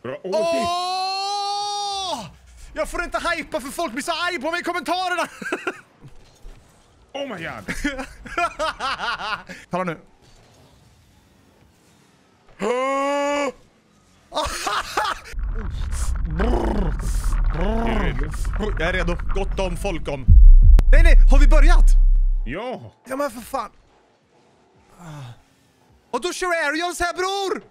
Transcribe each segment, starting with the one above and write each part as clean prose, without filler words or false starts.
Bra. Jag får inte hypa för folk blir så arg på mig i kommentarerna. Oh my god. Kolla nu. Jag är redo. Gott om folk om. Nej, har vi börjat? Ja. Ja, men för fan. Och då kör Aerials här, bror.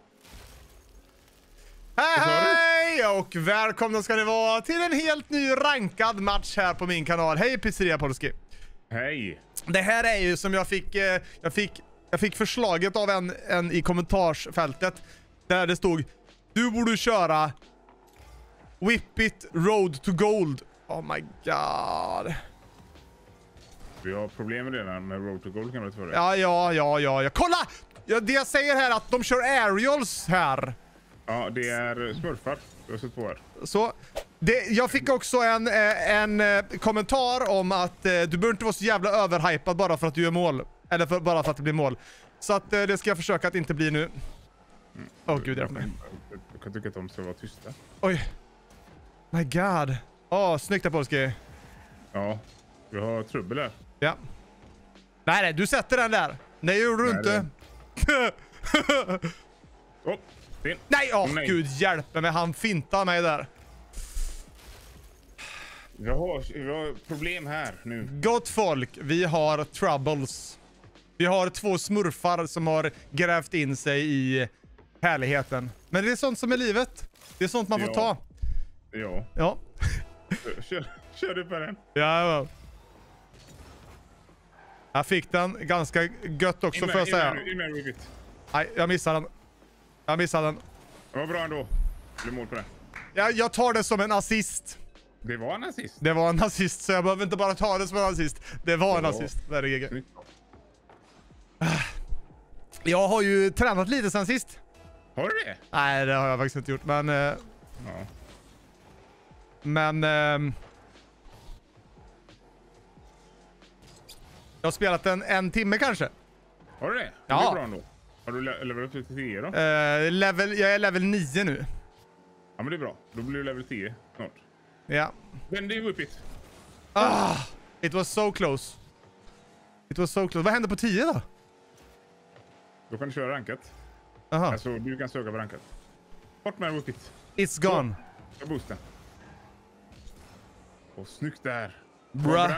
Hej och välkomna ska ni vara till en helt ny rankad match här på min kanal. Hej Pizzeria Polski. Hej. Det här är ju som jag fick förslaget av en i kommentarsfältet där det stod: du borde köra Whip It Road to Gold. Oh my god. Vi har problem med det där med Road to Gold kan man säga. Ja. Kolla! Ja, det jag säger här är att de kör aerials här. Ja, det är smurfar. Du har sett på här. Så jag fick också en kommentar om att du behöver inte vara så jävla överhypad bara för att du gör mål. Eller bara för att det blir mål. Så att det ska jag försöka att inte bli nu. Gud, hjälp mig. Jag kan tycka att de ska vara tysta. Oj. My god. Snyggt där, Polski. Ja, vi har trubbel här. Ja. Nej, du sätter den där. Nej, gjorde du inte. Fin. Nej, gud hjälp mig. Han fintar mig där. Vi har problem här nu. Gott folk, vi har troubles. Vi har 2 smurfar som har grävt in sig i härligheten. Men det är sånt som är livet. Det är sånt man får ta. Ja. Kör du på den? Ja. Jag fick den ganska gött också, får jag säga. Nej, jag missade den. Det var bra ändå. Du mål på det. Jag tar det som en assist. Det var en assist. Det var en assist, så jag behöver inte bara ta det som en assist. Det var en assist. Där är GG. Jag har ju tränat lite sen sist. Har du det? Nej, det har jag faktiskt inte gjort, men... Ja. Men... jag har spelat en timme kanske. Har du det? Ja. Det är bra ändå. Har du level upp till 10 då? Jag är level 9 nu. Ja, men det är bra. Då blir du level 10 snart. Ja. Men det är Whip It. It was so close. Vad hände på 10 då? Då kan du köra rankat. Aha. Alltså, du kan söka på rankat. Bort med Whip It. It's gone. Jag boostar. Snyggt där. Bra.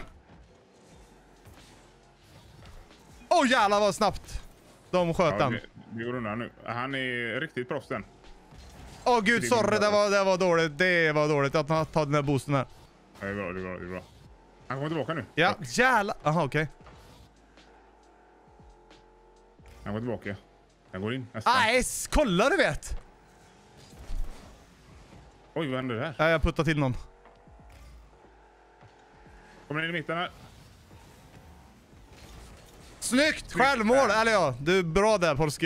Jävlar vad snabbt de sköt den. Det går undan nu. Han är riktigt proffs den. Gud, sorry, det var dåligt. Det var dåligt att han tar den här boosten här. Ja, det är bra. Han kommer tillbaka nu. Ja, jävlar. Aha, okej. Han går tillbaka. Han går in nästan. Nej, kolla du vet. Oj, vad händer här? Ja, jag puttar till någon. Kommer in i mitten här. Snyggt! Självmål! Eller ja, du är bra där, Polski.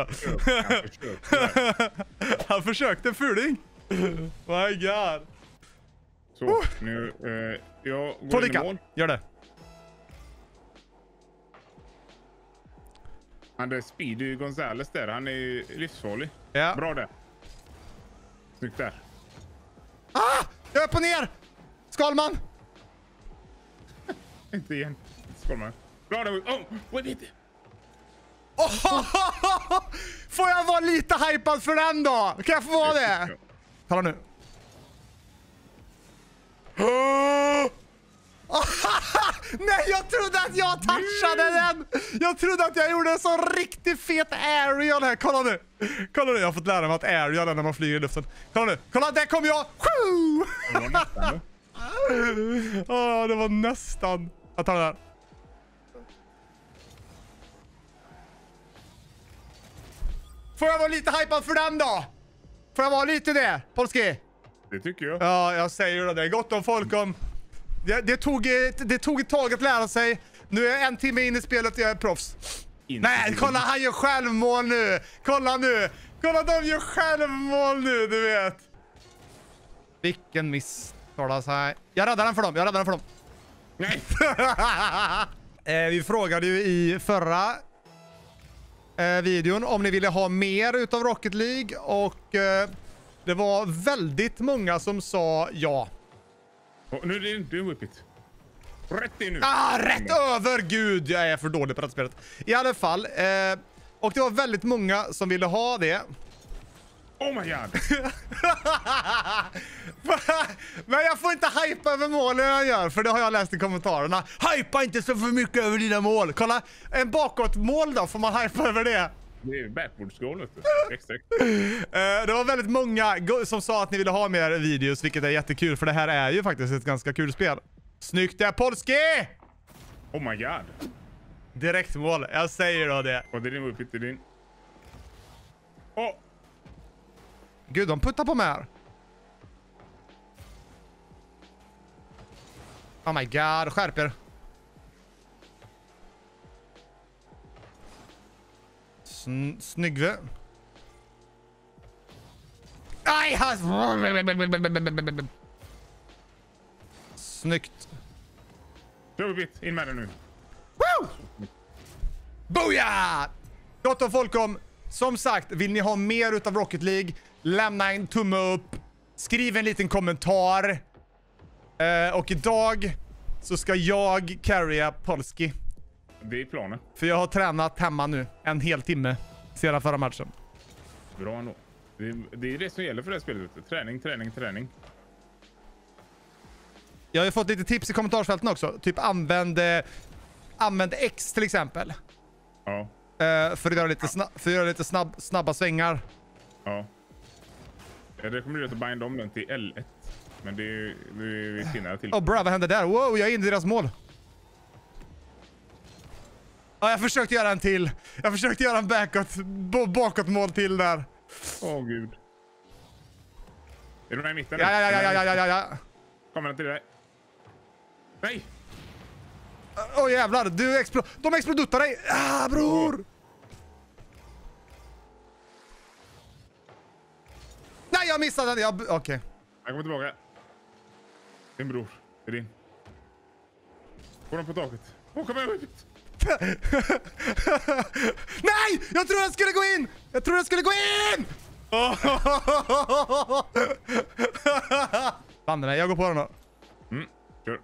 Han försökte fuling. My god. Så, nu... jag går in i mål. Gör det. Han är Speedy Gonzales där. Han är livsfarlig. Ja. Bra där. Snyggt där. Jag är upp och ner! Skalman! Inte igen. Skalman. Bra där. Vad är det? Får jag vara lite hypad för den då? Kan jag få vara det? Kolla nu. Nej, jag trodde att jag touchade den. Jag trodde att jag gjorde en så riktigt fet aerial här. Kolla nu. Jag har fått lära mig att aerial är när man flyger i luften. Kolla nu. Kolla, där kom jag. Det var nästan. Jag tar den här. Får jag vara lite hypad för den då? Får jag vara lite det, Polski? Det tycker jag. Ja, jag säger det. Det är gott om folk om... Det tog ett tag att lära sig. Nu är jag 1 timme in i spelet och jag är proffs. Nej, kolla, han gör självmål nu. Kolla nu. Kolla, de gör självmål nu, du vet. Vilken miss. Jag räddar den för dem. Nej. Vi frågade ju i förra videon om ni ville ha mer utav Rocket League och Det var väldigt många som sa ja. Nu är det du whippit. Rätt in nu. Rätt över! Gud, jag är för dålig på det här spelet. I alla fall. Och det var väldigt många som ville ha det. Oh my god. Men jag får inte hypa över målen jag gör, för det har jag läst i kommentarerna. Hypa inte så för mycket över dina mål. Kolla, en bakåtmål då, får man hypa över det? Det är backwards-goal, vet du. Det var väldigt många som sa att ni ville ha mer videos, vilket är jättekul, för det här är ju faktiskt ett ganska kul spel. Snyggt där, Polski! Oh my god. Direktmål, jag säger då det. Och det är din whippit, det är din. Åh! Gud, de puttar på mig här. Oh my god, skärp er. Snyggve. Aj, has. Snyggt. Kör whippit, in med den nu. Woo! Booyah! Gott och folkom. Som sagt, vill ni ha mer utav Rocket League? Lämna en tumme upp. Skriv en liten kommentar. Och idag så ska jag carrya Polski. Det är planen. För jag har tränat hemma nu en hel timme sedan förra matchen. Bra ändå. Det är det som gäller för det här spelet. Träning, träning, träning. Jag har ju fått lite tips i kommentarsfälten också. Typ använd X till exempel. Ja. För att göra lite, snabba svängar. Ja. Jag rekommenderar att binda om den till L1. Men det är vi senare till. Åh bra, vad hände där? Wow, jag är inne i deras mål. Ja, jag försökte göra en till. Jag försökte göra en bakåtmål till där. Åh gud. Är du med i mitten? Ja. Kommer den till dig? Nej! Åh jävlar, de exploduttar dig. Bror! Nej, jag missade den. Okej. Jag kommer tillbaka. Din bror. Det är din. Får den på taket. Kom igen, ut! Nej! Jag tror den skulle gå in! Banne mig, jag går på den då. Kör.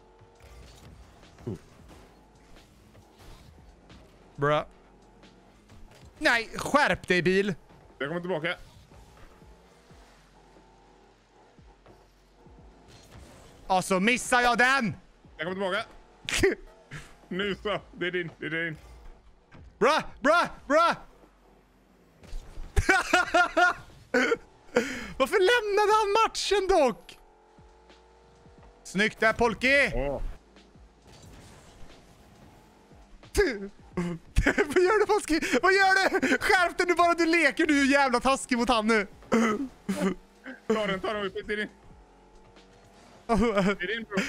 Bra. Nej, skärp dig bil. Jag kommer tillbaka. Och så missar jag den. Jag kommer tillbaka. Nu så. Det är din. Bra. Varför lämnade han matchen dock? Snyggt där, Polki. Vad gör du, Polski? Vad gör du? Skärp dig nu bara, du leker. Du är jävla taskig mot han nu. Ta den upp. Det är din. Det är din, bro.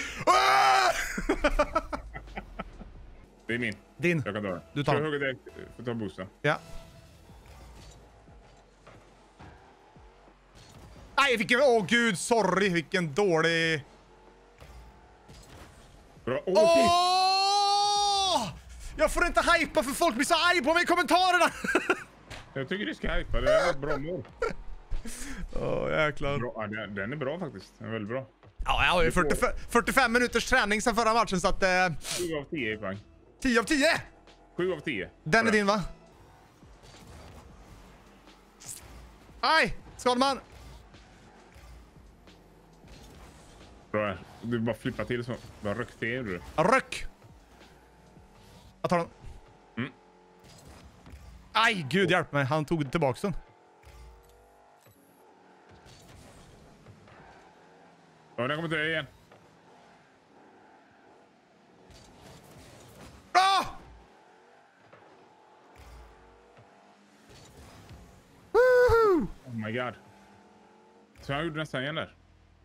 Det är min. Din. Jag kan ta den. Du tar den. Jag hugger direkt för att ta boosten. Ja. Nej, gud, sorry. Vilken dålig... Bra. Jag får inte hypa för folk blir så arg på mig i kommentarerna. Jag tycker du ska hypa. Det är ett bra mål. Jäklar. Bra. Ja, den är bra faktiskt. Den är väldigt bra. Ja, jag har ju 45 minuters träning sedan förra matchen så att... 7 av 10 i poäng. 10 av 10! 7 av 10. Den är din, va? Aj! Skadman! Bra. Du bara flippar till så. Bara rökt till du. Röck! Jag tar den. Aj, gud hjälp mig. Han tog tillbaka den. Ja, den kommer till dig igen. Ah! Woohoo! Oh my god. Så han gjorde nästan igen där.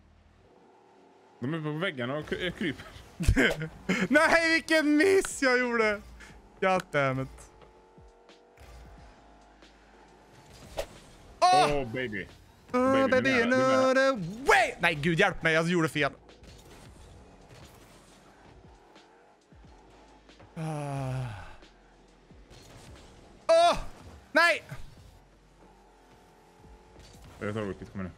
De är på väggarna och kryper. Nej, vilken miss jag gjorde. Goddammit. Oh baby. Baby, no way! Nej, gud hjälp mig. Jag gjorde fel. Nej! Jag tar Wicked, kom nu.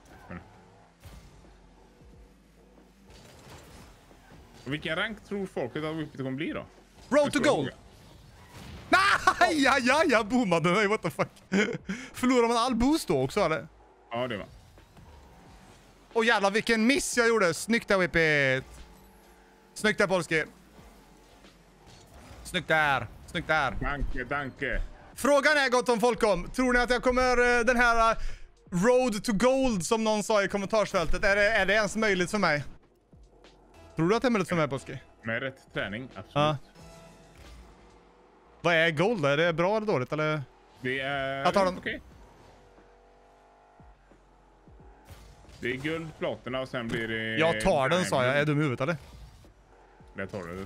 Och vilken rank tror folket att Wicked kommer bli då? Road to gold! Nej, jag boomade mig, what the fuck. Förlorar man all boost då också eller? Ja, det var. Åh jävlar vilken miss jag gjorde. Snyggt där Whippet. Snyggt där Polski. Snyggt där. Snyggt där. Danke. Frågan är gott om folkom. Tror ni att jag kommer den här Road to Gold som någon sa i kommentarsfältet. Är det ens möjligt för mig? Tror du att det är möjligt för mig Polski? Med rätt träning, absolut. Ja. Vad är gold? Är det bra eller dåligt eller? Det är... Jag tar den. Okej. Det är guld, platina och sen blir det... Jag tar den sa jag. Är du med huvudet eller? Det tar du.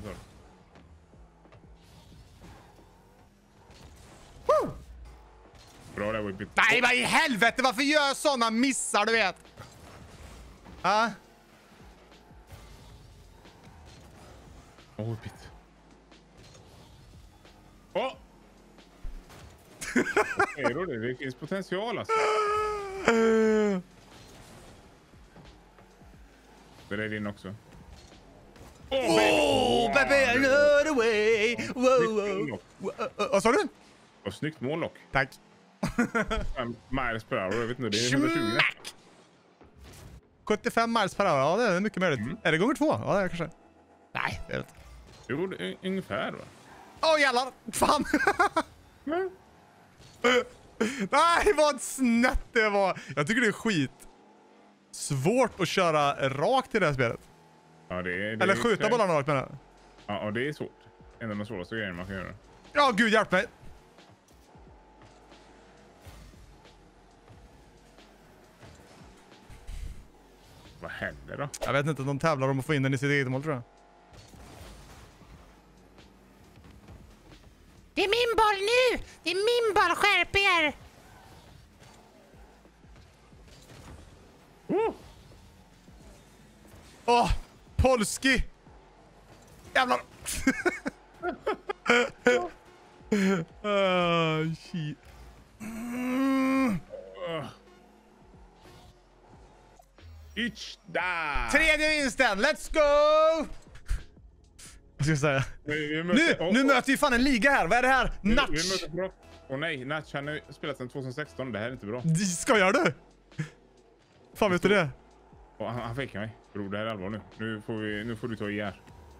Woo! Bra där, Whippet. Nej, vad i helvete! Varför gör jag såna missar, du vet? Ja. Åh, Whippet. Åh! Okej då, det finns potential alltså. Det är din också. Oh, baby, I know the way. Wow. Vad sa du? Och snyggt mållock. Tack. Miles per hour, jag vet inte, det är 120. Smack! 75 miles per hour, ja det är mycket möjligt. Är det gånger 2? Ja det är kanske. Nej, det är det inte. Jo, ungefär va? Åh jävlar! Fan! Nej, vad snett det var! Jag tycker det är skit svårt att köra rakt i det här spelet. Ja, det eller skjuta bollarna rakt med det. Ja, det är svårt. En av de svåraste grejerna man kan göra. Ja, gud hjälp mig! Vad händer då? Jag vet inte, de tävlar om att få in den i sitt eget mål tror jag. Det är min boll nu! Det är min boll, skärp er! Åh, Polski! Jävlar! Shit. Där! Tredje vinsten, let's go! Vad ska jag säga? Nu möter vi fan en liga här, vad är det här? Natch! Åh nej, Natch han har spelat sedan 2016, det här är inte bra. Skojar du? Fan vet du det? Och han fejkar mig. Bro, det här är allvar nu. Nu får du ta IR.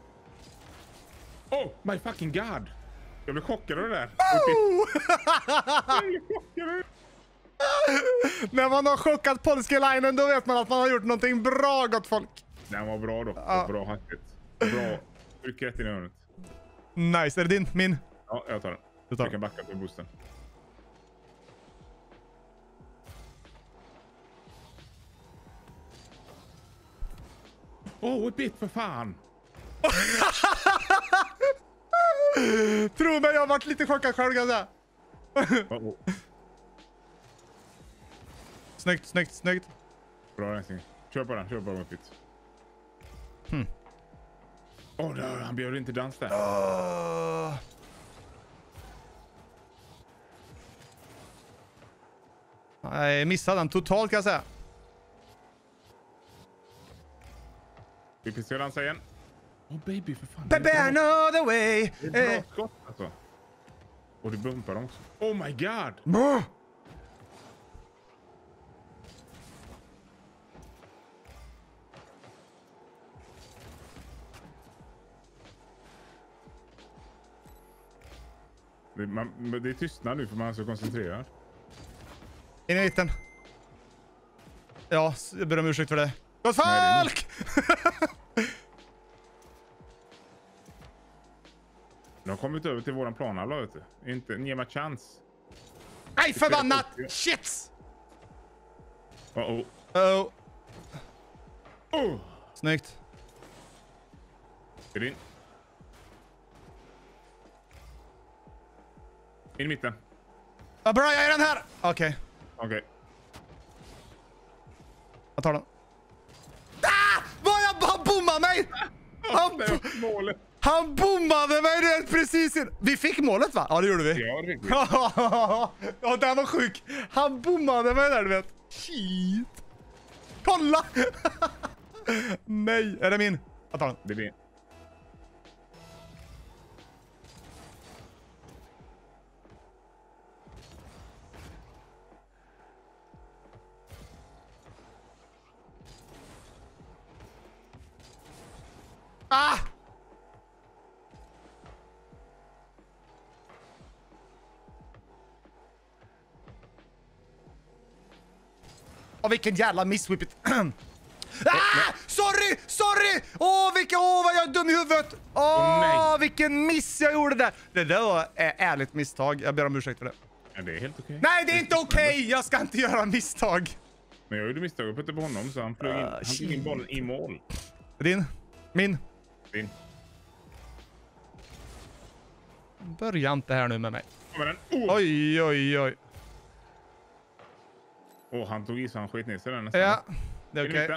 Oh my fucking god! Jag blev chockad av det där. Oh! När man har chockat Polski-linen då vet man att man har gjort någonting bra, gott folk. Den var bra då. Bra hastigt. Bra. Tryck rätt in i hörnet. Nice, är det din? Min? Ja, jag tar den. Du tar. Jag kan backa till boosten. Whippet för fan! Tro mig, jag har varit lite chockad själv kan jag säga. Snyggt. Bra rensning. Kör på Whippet. Han bjöd inte dans där. Nej, missade den totalt kan jag säga. Vi ska dansa igen. Baby för fan. Baby, I know the way. Det är bra skott alltså. Och det bumpar också. Oh my god. Det är tystnad nu för man är så koncentrerad. In i mitten. Ja, jag ber om ursäkt för det. Gott folk! De har kommit över till våran planhalva, vet du. Inte, ge mig chans. Nej, förbannat! Shit! Oh. Snyggt. Är det in? In i mitten. Vad bra, jag är den här! Okej. Jag tar den. Han bommade mig! Han bommade mig rätt precis in. Vi fick målet va? Ja det gjorde vi. Ja, det fick vi. Ja, den var sjuk. Han bommade mig där du vet. Shit. Kolla! Nej, är det min? Jag tar den. Det blir... Ah! Åh, vilken jävla misswhippet. Sorry! Åh, vad jag är dum i huvudet. nej. Vilken miss jag gjorde där. Det där var ärligt misstag. Jag ber om ursäkt för det. Ja, det är helt okej. Nej, det är inte okej. Jag ska inte göra misstag. Men jag gjorde misstag och puttade på honom så han flög in. Han fick in bollen i mål. Din. Min. Din. Börja inte här nu med mig. Kommer den. Oj. Han tog i så han skit ner sig där nästan. Ja, det är In i okej. mitten.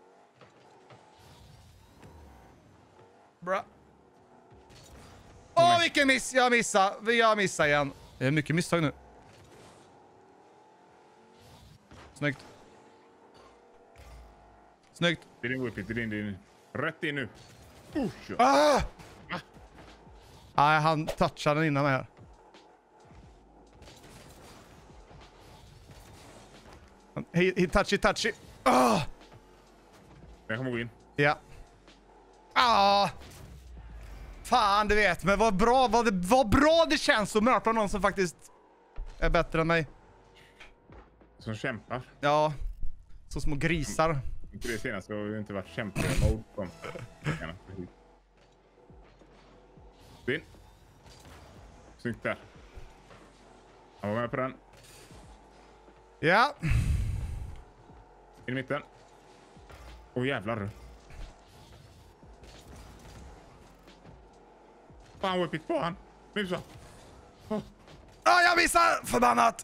Bra. Vilken miss. Jag missar igen. Det är mycket misstag nu. Snyggt. Det är din whippet, det är din. Rätt in nu. Nej, han touchade den innan mig här. He touchy. Jag kommer gå in. Ja. Fan, du vet. Men vad bra det känns att möta någon som faktiskt är bättre än mig. Som kämpar. Ja. Så små grisar. Inte det senaste har ju inte varit kämpe-mode på. Din. Snyggt där. Han var med på den. Ja. In i mitten. Jävlar. Fan, whippit på han. Nu så. Jag missar! Förbannat!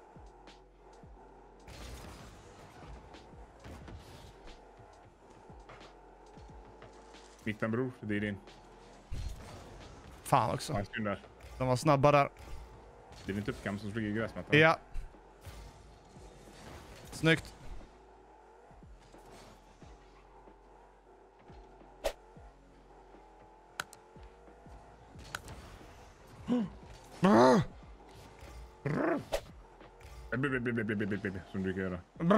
Mitten bror, det är din. Fan också. Nice där. De var snabba där. Det är inte uppkam som flyger i gräsmattan. Ja. Snyggt. Som du kan göra.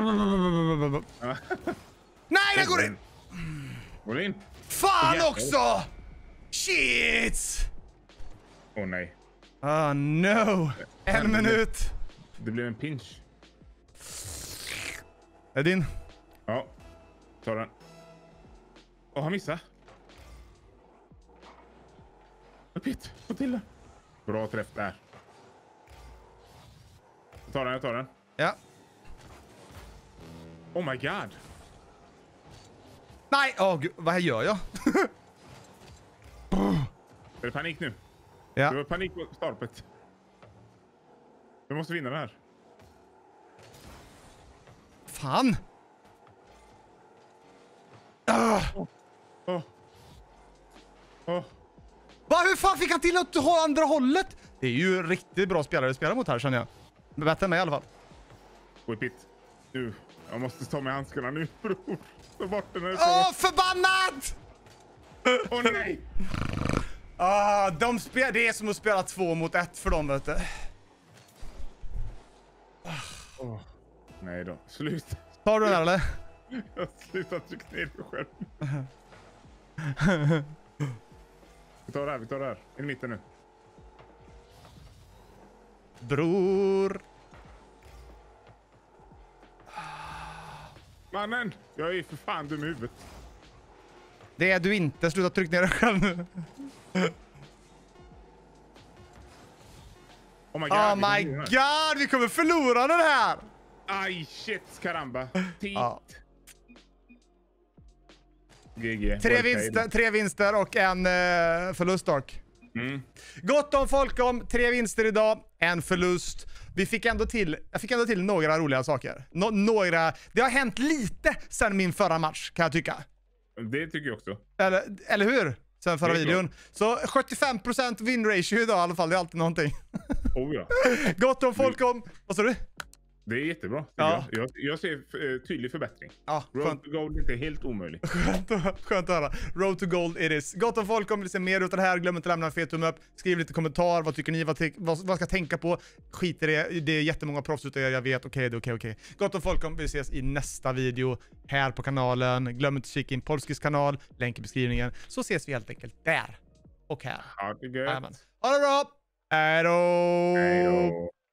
Nej, det går in! Går in? Fan också! Shit! Nej. No. En minut. Det blev en pinch. Är din? Ja. Ta den. Han missade. Pitt, få till den. Bra träff där. Jag tar den. Ja. Oh my god. Nej, gud, vad gör jag? Är det panik nu? Ja. Det var panik på stolpet. Vi måste vinna det här. Fan. Hur fan fick han till att ha andra hållet? Det är ju riktigt bra spelare att spela mot här, känner jag. Bättre än mig i alla fall. Whip it. Nu. Jag måste ta med handskarna nu, bror. Ta bort den här. Förbannat! Nej! Det är som att spela 2 mot 1 för dem, vet du. Nej då. Slut. Tar du den eller? Jag har slutat trycka ner mig själv. Vi tar det här. In i mitten nu. Bror. Mannen! Jag är för fan dum i huvudet. Det är du inte. Sluta trycka ner dig själv nu. Oh my god. Vi kommer förlora den här. Aj, shit, karamba. Ja. GG. 3 vinster och en förlust dock. Gott om folk om 3 vinster idag, en förlust. Jag fick ändå till några roliga saker. Det har hänt lite sen min förra match, kan jag tycka. Det tycker jag också. Eller hur? Sen förra videon. Så 75% win ratio idag i alla fall, det är alltid någonting. Ja. Gott om folk om... Vad sa du? Det är jättebra. tycker Ja. Jag ser tydlig förbättring. Ja, Road to Gold är inte helt omöjligt. Skönt att höra. Road to Gold it is. Gott om folk, om vill se mer utav det här, glöm inte att lämna en fet tumme upp. Skriv lite kommentar, vad tycker ni, vad ska jag tänka på? Skit i det, det är jättemånga proffs utav er, jag vet. Okej. Gott om folk, om vi ses i nästa video här på kanalen. Glöm inte att kika in Polskis kanal, länk i beskrivningen. Så ses vi helt enkelt där och här. Ha det gött. Ha det bra! Hej då! Hej då.